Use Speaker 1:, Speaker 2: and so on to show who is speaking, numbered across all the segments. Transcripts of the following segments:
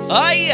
Speaker 1: Aí,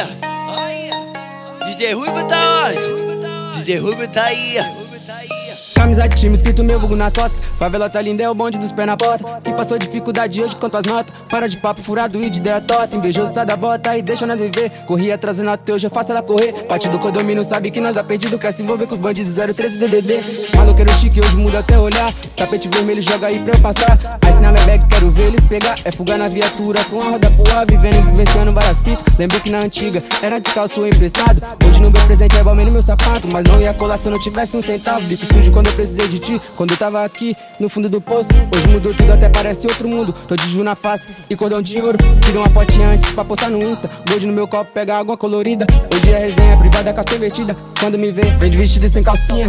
Speaker 1: DJ Ruivo tá onde? DJ Ruivo tá aí.
Speaker 2: Camisa de time, escrito meu vulgo nas fotos. Favela tá linda, é o bonde dos pés na porta. Quem passou dificuldade hoje conta as notas. Para de papo furado e de ideia torta. Invejoso sai da bota e deixa nós viver. Corri atrás da nota, hoje eu faço ela correr. Partido condomínio sabe que nós dá perdido. Quer se envolver com os bandidos 013 DDD. Maloqueiro chique, hoje muda até olhar. Tapete vermelho joga aí pra eu passar. Ice na minha bag, quero ver eles pegar. É fugar na viatura com a roda pro vivendo e vivenciando várias fitas. Lembrei que na antiga era descalço ou emprestado. Hoje no meu presente é balme no meu sapato. Mas não ia colar se eu não tivesse um centavo. Bico sujo quando eu precisei de ti, quando eu tava aqui no fundo do poço. Hoje mudou tudo, até parece outro mundo. Tô de ju na face e cordão de ouro. Tira uma fotinha antes pra postar no Insta. Gold no meu copo, pega água colorida. Hoje é resenha privada com a invertida. Quando me vê, vem de vestido e sem calcinha.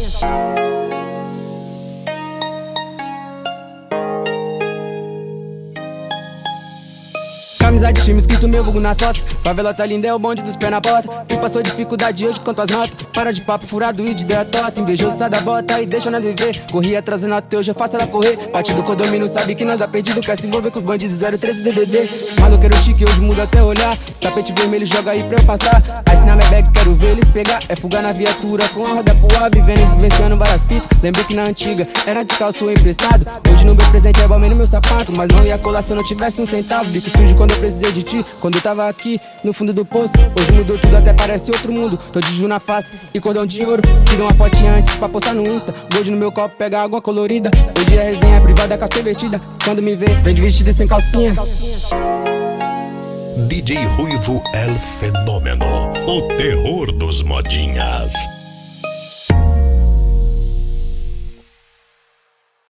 Speaker 2: Camisa de time, escrito meu vulgo nas fotos. Favela tá linda, é o bonde dos pés na porta. Quem passou dificuldade hoje conta as notas. Para de papo furado e de ideia torta. Invejoso sai da bota e deixa nós viver. Corri atrás da nota, hoje eu faço ela correr. Partido condomínio sabe que nós dá perdido. Quer se envolver com os bandidos 013 DDD. Maloqueiro chique, hoje muda até olhar. Tapete vermelho joga aí pra eu passar. Ice na minha bag, quero ver eles pegar. É fugar na viatura com a roda pro vivendo e vivenciando várias fitas. Lembrei que na antiga era descalço ou emprestado. Hoje no meu presente é balme no meu sapato. Mas não ia colar se eu não tivesse um centavo. Bico sujo quando eu precisei de ti, quando eu tava aqui no fundo do poço. Hoje mudou tudo, até parece outro mundo. Tô de ju na face e cordão de ouro. Tira uma fotinha antes pra postar no Insta. Gold no meu copo, pega água colorida. Hoje é resenha privada com a invertida. Quando me vê, vem de vestido e sem calcinha.
Speaker 3: DJ Ruivo El Fenômeno, o terror dos modinhas.